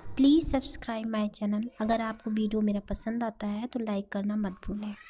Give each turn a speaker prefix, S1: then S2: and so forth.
S1: Please subscribe my channel. अगर आपको video मेरा पसंद आता है तो लाइक करना मत भूलें।